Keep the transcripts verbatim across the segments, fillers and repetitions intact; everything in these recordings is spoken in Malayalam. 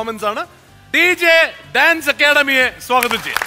പെർഫോമൻസ് ആണ്. ഡി ജെ ഡാൻസ് അക്കാഡമിയെ സ്വാഗതം ചെയ്യാം.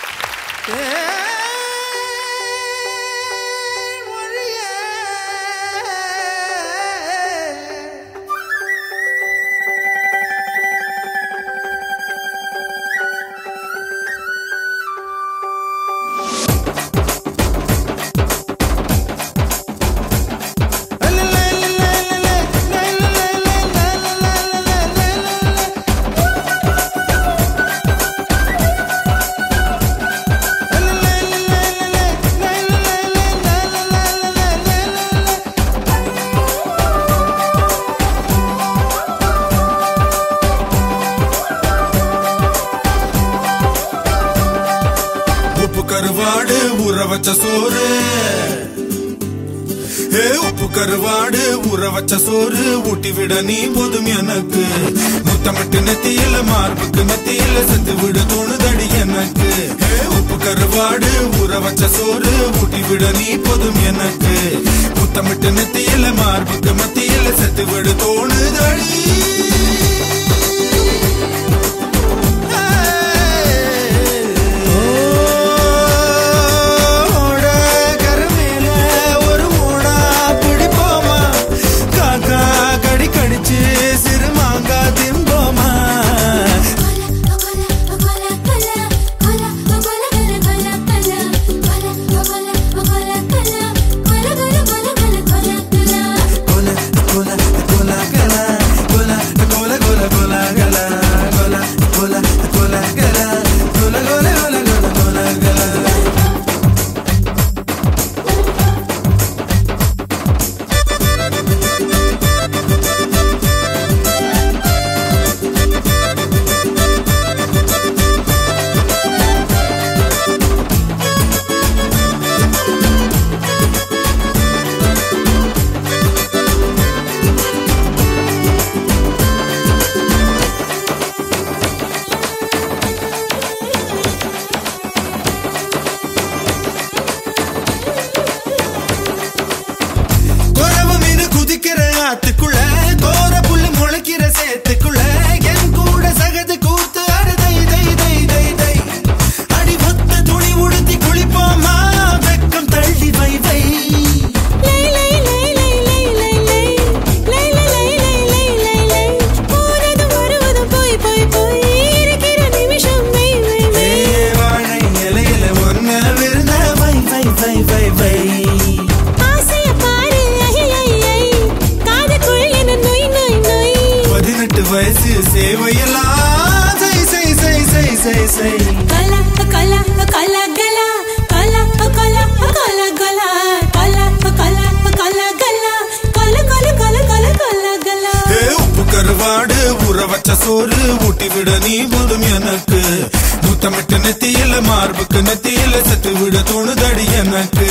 கருவாடு ஊற வச்ச சோறு, ஏ உப்பு கருவாடு ஊற வச்ச சோறு ஊட்டி விட நீ போதும் எனக்கு. முத்தமிட்டு நெத்தியில மார்புக்கு நெத்தியில செத்து விட தோணுதடி எனக்கு. ஏ உப்பு கருவாடு ஊற வச்ச சோறு ஊட்டி விட நீ போதும் எனக்கு. முத்தமிட்டு நெத்தியில மார்புக்கு மத்தியில செத்து விட தோணுதடி. ஆத்துக்குள்ள கோர புல்லு முளைக்கிற சேத்துக்குள்ள என் கூட சகது கூத்து அறுதை தை தை தை தை. அடி ஒத்த துணி உடுத்தி குளிப்போமா வெக்கம் தள்ளி வை வை. வாழை இலையில ஒன்ன விருந்த வை வை வை வை வை. வயசு சேவையெல்லாம் சை சை சை சை சை சை. கலா கலா கலா கலா கலா கலா கலா கலா கலா கலா கலா கலா கல கல கல கல கலா கலா. ஏ உப்பு கருவாடு ஊற வச்ச சோறு ஊட்டி விட நீ போதும் எனக்கு. முத்தமிட்டு நெத்தியில மார்புக்கு நெத்தியில செத்து விட தோணுதடி எனக்கு.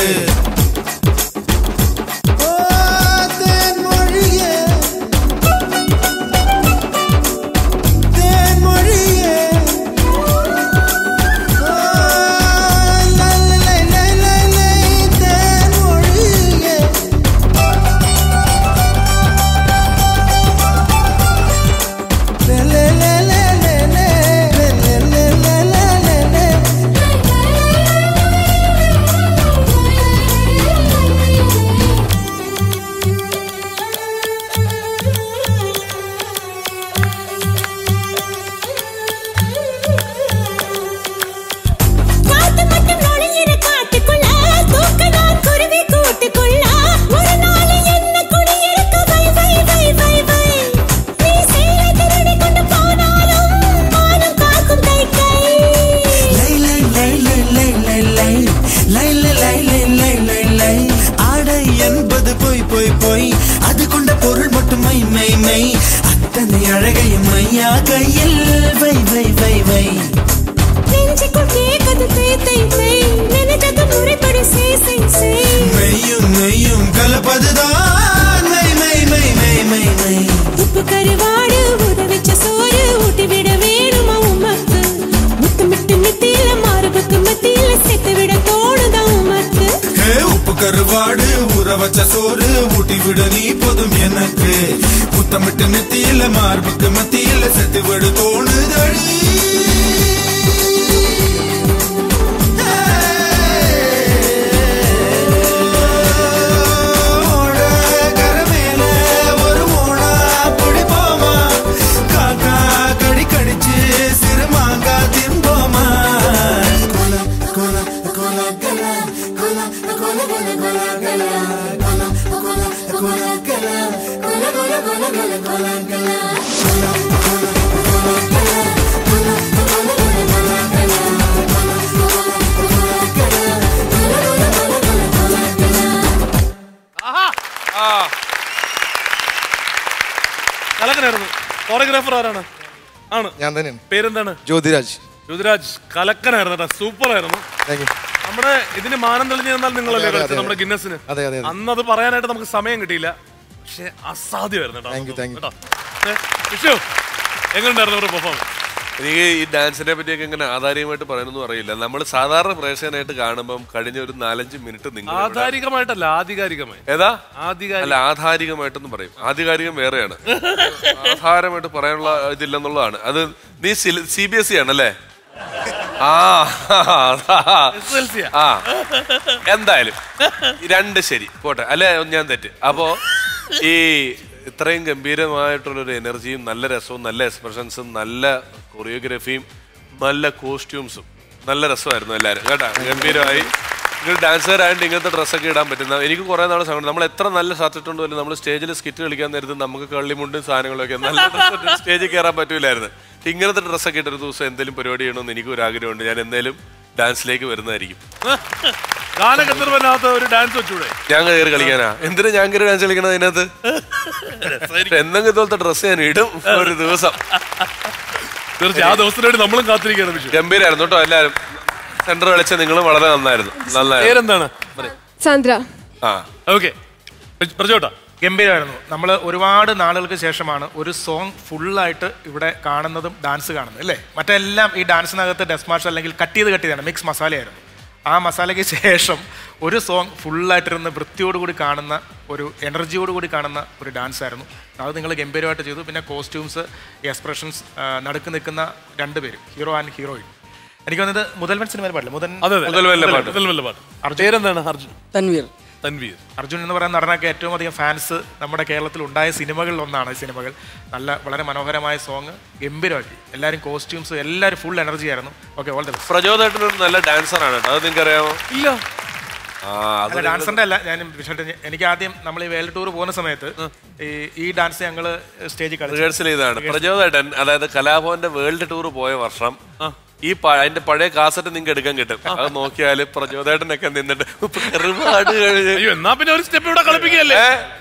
அத்தனை அழகையும் மையா கையில் வை வை வை வை. நெஞ்சுக்குள் கேட்கது தே தே தே நினைச்சது முறைப்படி சே சே சே. மெய்யும் மெய்யும் கலப்பதுதான் மை மை மை மை மை மை. உப்பு கருவாடு ஊற வச்ச சோறு ஊட்டி விட வேணுமா உமக்கு. முத்தமிட்டு நெத்தியில மார்புக்கு மத்தியில சேர்த்து விட தோணுதா உமக்கு. உப்பு கருவாடு ஊற வச்ச சோறு ஊட்டி விட நீ போதும் எனக்கு முத்தமிட்டு நெத்தியில மார்புக்கு மத்தியில செத்து விடு தோணுதடி കലക്കനായിരുന്നു. കോറിയോഗ്രാഫർ ആരാണ്? ആണ് ഞാൻ തന്നെയാണ്. പേരെന്താണ്? ജ്യോതിരാജ്. ജ്യോതിരാജ് കലക്കനായിരുന്നു കേട്ടോ, സൂപ്പർ ആയിരുന്നു. നമ്മുടെ ഇതിന് മാനം തെളിഞ്ഞു തന്നാൽ നിങ്ങളല്ലേ കളിച്ചത് നമ്മുടെ ഗിന്നസിന്? അന്നത് പറയാനായിട്ട് നമുക്ക് സമയം കിട്ടിയില്ല, പക്ഷെ അസാധ്യമായിരുന്നു കേട്ടോ. വിഷു എങ്ങനെയുണ്ടായിരുന്നു ഒരു പെർഫോമൻസ്? എനിക്ക് ഈ ഡാൻസിനെ പറ്റിയൊക്കെ ഇങ്ങനെ ആധാരികമായിട്ട് പറയാനൊന്നും അറിയില്ല. നമ്മൾ സാധാരണ പ്രേക്ഷകനായിട്ട് കാണുമ്പം കഴിഞ്ഞ ഒരു നാലഞ്ച് മിനിറ്റ് നിങ്ങൾ ആധാരികമായിട്ടല്ല ആധികാരികമായി ഏതാ അല്ല ആധാരികമായിട്ടെന്ന് പറയും. ആധികാരികം വേറെയാണ്. ആധാരമായിട്ട് പറയാനുള്ള ഇതില്ലെന്നുള്ളതാണ്. അത് നീ സി ബി എസ് ഇ ആണല്ലേ? ആ ആ എന്തായാലും രണ്ട് ശരി പോട്ടെ, അല്ലെ ഞാൻ തെറ്റ്. അപ്പോ ഈ ഇത്രയും ഗംഭീരമായിട്ടുള്ളൊരു എനർജിയും നല്ല രസവും നല്ല എക്സ്പ്രഷൻസും നല്ല കൊറിയോഗ്രാഫിയും നല്ല കോസ്റ്റ്യൂംസും നല്ല രസമായിരുന്നു എല്ലാവരും കേട്ടാ. ഗംഭീരമായി. നിങ്ങൾ ഡാൻസറായിട്ട് ഇങ്ങനത്തെ ഡ്രസ്സൊക്കെ ഇടാൻ പറ്റുന്ന എനിക്ക് കുറേ നാളെ സമയം. നമ്മൾ എത്ര നല്ല ഷർട്ട് ഇട്ടുകൊണ്ട് പോലും നമ്മൾ സ്റ്റേജിൽ സ്കിറ്റ് കളിക്കാൻ നേരത്ത് നമുക്ക് കള്ളിമുണ്ടും സാധനങ്ങളൊക്കെ നല്ല ഡ്രസ്സ് സ്റ്റേജിൽ കയറാൻ പറ്റൂലായിരുന്നു. ഇങ്ങനത്തെ ഡ്രസ്സൊക്കെ ഇട്ടൊരു ദിവസം എന്തെങ്കിലും പരിപാടി ചെയ്യണമെന്ന് എനിക്കൊരു ആഗ്രഹമുണ്ട്. ഞാൻ എന്തായാലും ഡാൻസിലേക്ക് വരുന്നതായിരിക്കും. ഒരു ഡാൻസ് വെച്ചൂടെ? ഞാൻ കയറി കളിക്കാനാ? എന്തിനാ ഞാൻ കയറി ഡാൻസ് കളിക്കണത് അതിനകത്ത്? എന്തെങ്കിലും ഇതുപോലത്തെ ഡ്രസ്സ് ഞാൻ ഇടും ഒരു ദിവസം. തീർച്ചയായും ആ ദിവസത്തിന് വേണ്ടി നമ്മളും കാത്തിരിക്കുകയാണ്. ഗംഭീരായിരുന്നു കേട്ടോ എല്ലാവരും. സെന്റർ കളിച്ച നിങ്ങളും വളരെ നന്നായിരുന്നു. നന്നായിരുന്നു. ചന്ദ്ര. ആ ഓക്കെ പ്രജോട്ടാ. ഗംഭീരമായിരുന്നു. നമ്മൾ ഒരുപാട് നാളുകൾക്ക് ശേഷമാണ് ഒരു സോങ് ഫുള്ളായിട്ട് ഇവിടെ കാണുന്നതും ഡാൻസ് കാണുന്നത് അല്ലേ? മറ്റെല്ലാം ഈ ഡാൻസിനകത്ത് ഡെസ് മാർഷ് അല്ലെങ്കിൽ കട്ട് ചെയ്ത് കട്ട് ചെയ്താണ്, മിക്സ് മസാലയായിരുന്നു. ആ മസാലയ്ക്ക് ശേഷം ഒരു സോങ് ഫുള്ളായിട്ടിരുന്ന് വൃത്തിയോടുകൂടി കാണുന്ന ഒരു എനർജിയോടുകൂടി കാണുന്ന ഒരു ഡാൻസ് ആയിരുന്നു. അത് നിങ്ങൾ ഗംഭീരമായിട്ട് ചെയ്തു. പിന്നെ കോസ്റ്റ്യൂംസ്, എക്സ്പ്രഷൻസ്, നടുക്ക് നിൽക്കുന്ന രണ്ടുപേരും ഹീറോ ആൻഡ് ഹീറോയിൻ. എനിക്ക് വന്നത് മുതൽവൻ സിനിമയിൽ പാടില്ല, മുതൽ അർജുൻ തൻവീർ തൻവീർ അർജുൻ എന്ന് പറയുന്ന നടനൊക്കെ ഏറ്റവും അധികം ഫാൻസ് നമ്മുടെ കേരളത്തിൽ ഉണ്ടായ സിനിമകളിൽ ഒന്നാണ് ഈ സിനിമകൾ. നല്ല വളരെ മനോഹരമായ സോങ്, ഗംഭീരമാക്കി. എല്ലാവരും കോസ്റ്റ്യൂംസ് എല്ലാവരും ഫുൾ എനർജി ആയിരുന്നു. Okay, all the best. പ്രചോദനായിട്ടൊരു നല്ല ഡാൻസറാണ് കേട്ടോ, അത് നിങ്ങൾക്ക് അറിയാമോ? ഇല്ല, ഡാൻസറിന്റെ അല്ല ഞാൻ എനിക്ക് ആദ്യം നമ്മൾ ഈ വേൾഡ് ടൂർ പോകുന്ന സമയത്ത് ഈ ഡാൻസ് ഞങ്ങൾ സ്റ്റേജിൽ റിഹേഴ്സൽ ചെയ്തതാണ്. പ്രചോദനായിട്ടൻ അതായത് കലാഭവന്റെ വേൾഡ് ടൂർ പോയ വർഷം ഈ അതിന്റെ പഴയ കാസറ്റ് നിങ്ങൾക്ക് എടുക്കാൻ കിട്ടും. അത് നോക്കിയാല് പ്രചോദനായിട്ടനൊക്കെ നിന്നിട്ട് ഒരുപാട് എന്നാ പിന്നെ ഒരു സ്റ്റെപ്പ് ഇവിടെ കളിപ്പിക്കല്ലേ?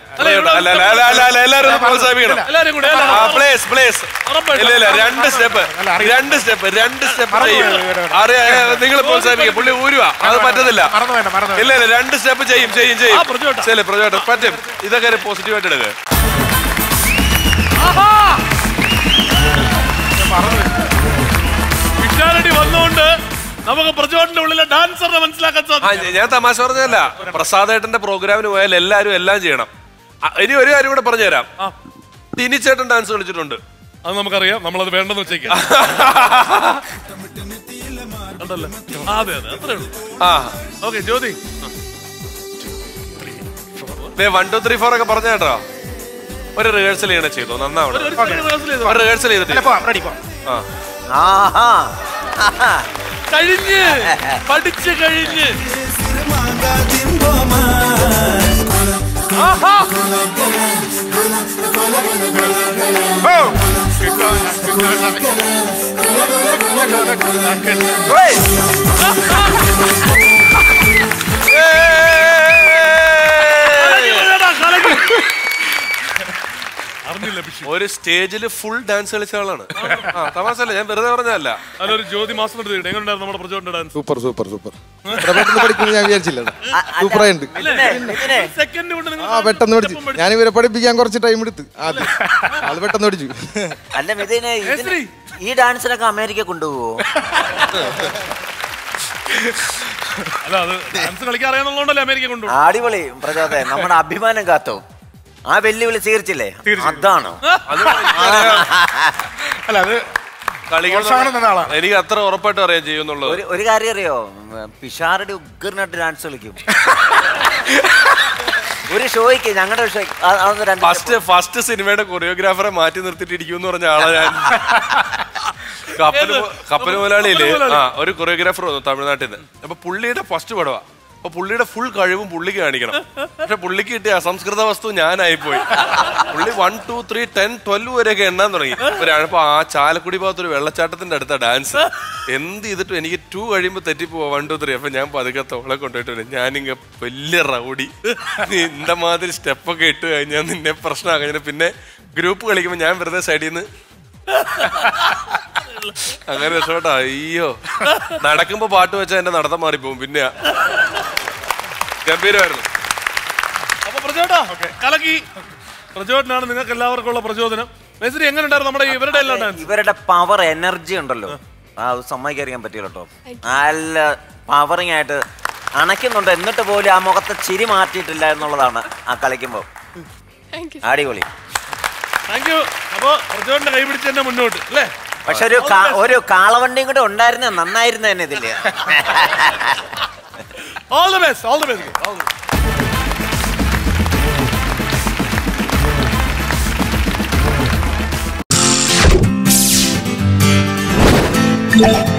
രണ്ട് സ്റ്റെപ്പ് രണ്ട് സ്റ്റെപ്പ് രണ്ട് സ്റ്റെപ്പ് അറിയാ നിങ്ങൾ പ്രോത്സാഹിപ്പിക്കുക. പുള്ളി ഊരുവാ, അത് പറ്റത്തില്ല. ഇല്ല ഇല്ല രണ്ട് സ്റ്റെപ്പ് ചെയ്യും ചെയ്യും ചെയ്യും ശരി പ്രചോദനം പറ്റും. ഇതൊക്കെ പോസിറ്റീവായിട്ട് എടുക്കുക. വന്നുകൊണ്ട് നമുക്ക് പ്രചോദനത്തിന്റെ ഉള്ളിലെ ഡാൻസറിനെ മനസ്സിലാക്കാൻ സാധിക്കും. ഞാൻ തമാശ പറഞ്ഞതല്ല. പ്രസാദേട്ടന്റെ പ്രോഗ്രാമിന് പോയാൽ എല്ലാരും എല്ലാം ചെയ്യണം. ഇനി ഒരു കാര്യം കൂടെ പറഞ്ഞുതരാം. ദിനിച്ചേട്ടൻ ഡാൻസ് കളിച്ചിട്ടുണ്ട്, അത് നമുക്കറിയാം. നമ്മളത് വേണ്ടെന്ന് വെച്ചേക്കാം. അതെ അതെ അത്രേ ഉള്ളൂ. ആ okay Jyothi, one two three four ഒക്കെ പറഞ്ഞ കേട്ടോ. ഒരു റിഹേഴ്സൽ ചെയ്യണ ചെയ്തോ, നന്നാവണം. റിഹേഴ്സൽ ചെയ്തിട്ട് കഴിഞ്ഞ് പഠിച്ച് കഴിഞ്ഞ് ഒരു സ്റ്റേജില് ഫുൾ ഡാൻസ് കളിച്ച ആളാണ്. തമാശല്ല, ഞാൻ വെറുതെ പറഞ്ഞല്ല. അതൊരു ജ്യോതി മാസം എങ്ങനെയുണ്ടായിരുന്നു നമ്മുടെ പ്രചോദന ഡാൻസ്? Super super super. പഠിക്കുന്നത് ഞാൻ വിചാരിച്ചില്ല. സൂപ്പറായിട്ടുണ്ട്. ആ പെട്ടെന്ന് പഠിച്ചു. ഞാൻ ഇവരെ പഠിപ്പിക്കാൻ കുറച്ച് ടൈം എടുത്ത് ആദ്യം അത് പെട്ടെന്ന് പഠിച്ചു. അല്ല മിഥുനെ, ഈ ഡാൻസിനൊക്കെ അമേരിക്ക കൊണ്ടുപോവോ? അല്ല അത് ഡാൻസ് കളിക്കാൻ അറിയാന്നുള്ളതുകൊണ്ടല്ലേ അമേരിക്ക കൊണ്ടുപോകും. അടിപൊളി പ്രചോദനം. നമ്മുടെ അഭിമാനം കാത്തോ ആ വെല്ലുവിളി സ്വീകരിച്ചില്ലേ? അതാണ് അല്ല അത് എനിക്ക് അത്ര ഉറപ്പായിട്ട് അറിയാൻ ചെയ്യുന്നുള്ളത്. ഒരു കാര്യം അറിയോ, പിഷാരടി ഉഗ്രനായിട്ട് ഡാൻസ് കളിക്കും. ഒരു ഷോയ്ക്ക് ഞങ്ങളുടെ ഫസ്റ്റ് ഫസ്റ്റ് സിനിമയുടെ കൊറിയോഗ്രാഫറെ മാറ്റി നിർത്തിയിട്ട് ഇരിക്കുമെന്ന് പറഞ്ഞ ആളാ ഞാൻ. കപ്പല് കപ്പൽ മുതലാളിയില്ലേ, ആ ഒരു കൊറിയോഗ്രാഫർ വന്നു തമിഴ്നാട്ടിൽ നിന്ന്. അപ്പൊ പുള്ളിയുടെ ഫസ്റ്റ് പടവാ. അപ്പൊ പുള്ളിയുടെ ഫുൾ കഴിവും പുള്ളിക്ക് കാണിക്കണം. പക്ഷെ പുള്ളിക്ക് കിട്ടിയ അസംസ്കൃത വസ്തു ഞാനായിപ്പോയി. പുള്ളി one two three ten twelve വരെയൊക്കെ എണ്ണാൻ തുടങ്ങി. അപ്പൊ ആ ചാലക്കുടി ഭാഗത്തൊരു വെള്ളച്ചാട്ടത്തിന്റെ അടുത്ത ഡാൻസ്. എന്ത് ചെയ്തിട്ടും എനിക്ക് ടു കഴിയുമ്പോ തെറ്റിപ്പോവാ വൺ ടു ത്രീ. അപ്പൊ ഞാൻ പതുക്കെ തോളെ കൊണ്ടുപോയിട്ട് ഞാനിങ്ങ വലിയ റൗഡി, നീ ഇന്റെ മാതിരി സ്റ്റെപ്പൊക്കെ ഇട്ട് കഴിഞ്ഞാൽ നിന്നെ പ്രശ്നമാകും. പിന്നെ ഗ്രൂപ്പ് കളിക്കുമ്പോ ഞാൻ വെറുതെ സൈഡിൽ നിന്ന് അങ്ങനെ രക്ഷപ്പെട്ടാ. അയ്യോ, നടക്കുമ്പോ പാട്ട് വെച്ചാൽ എന്റെ നടത്തം മാറിപ്പോവും. പിന്നെ ഗംഭീരമായിരുന്നു. അപ്പൊ പ്രചോട്ടാ കലക്കി. പ്രചോദനാണ് നിങ്ങൾക്ക് എല്ലാവർക്കും ഉള്ള പ്രചോദനം. മേസ്ത്രി എങ്ങനെ ഉണ്ടായിരുന്നു നമ്മുടെ ഇവരുടെ എല്ലാം ഡാൻസ്? ഇവരുടെ പവർ എനർജി ഉണ്ടല്ലോ, അത് സമ്മതിക്കാൻ പറ്റില്ല കേട്ടോ. നല്ല പവറിങ് ആയിട്ട് അണയ്ക്കുന്നുണ്ട്. എന്നിട്ട് പോലും ആ മുഖത്തെ ചിരി മാറ്റിയിട്ടില്ല എന്നുള്ളതാണ് ആ കളിക്കുമ്പോ. അടിപൊളി. Thank you. അപ്പൊ പ്രചോദന്റെ കൈ പിടിച്ച് തന്നെ മുന്നോട്ട് അല്ലേ? പക്ഷെ ഒരു ഒരു കാളവണ്ടിയും കൂടെ ഉണ്ടായിരുന്ന നന്നായിരുന്നു തന്നെ ഇതില്. All the best, all the best. All the best.